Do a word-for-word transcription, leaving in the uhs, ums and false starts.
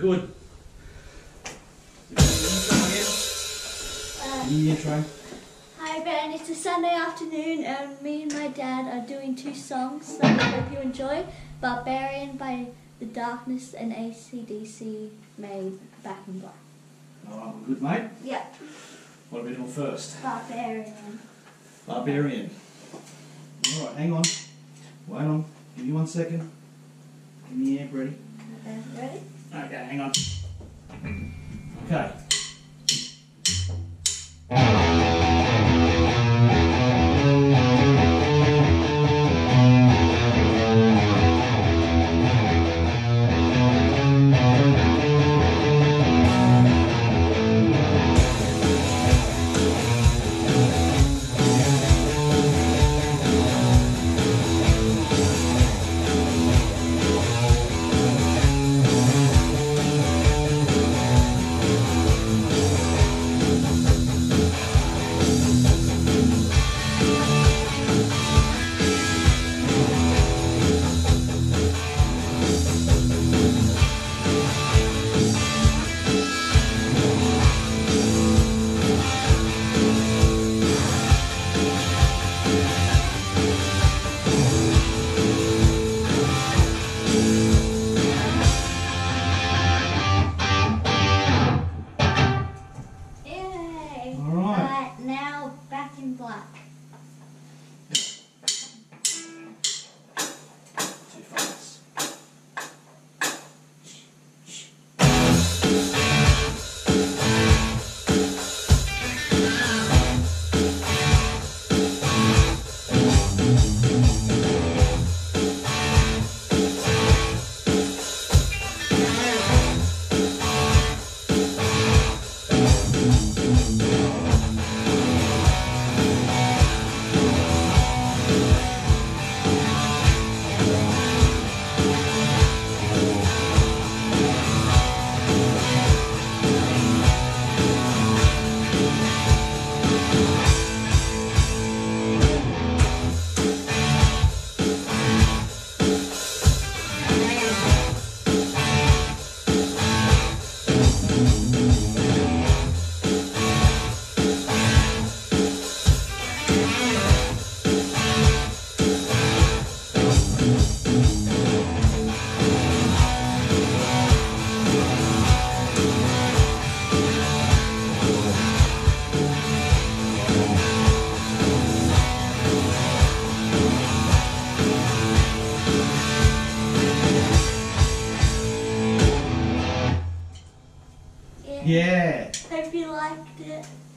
good. Uh, New intro. Hi Ben, it's a Sunday afternoon and me and my dad are doing two songs that I hope you enjoy. Barbarian by The Darkness and A C D C made Back in Black. Alright, well, good mate. Yeah. What are we doing first? Barbarian. Barbarian. Alright, hang on. Wait on. Give me one second. Give me the amp ready. Okay, ready? Okay, hang on. Okay. Yay! All right. Alright, now Back in Black. Too fast. Yeah. Yeah. Hope you liked it.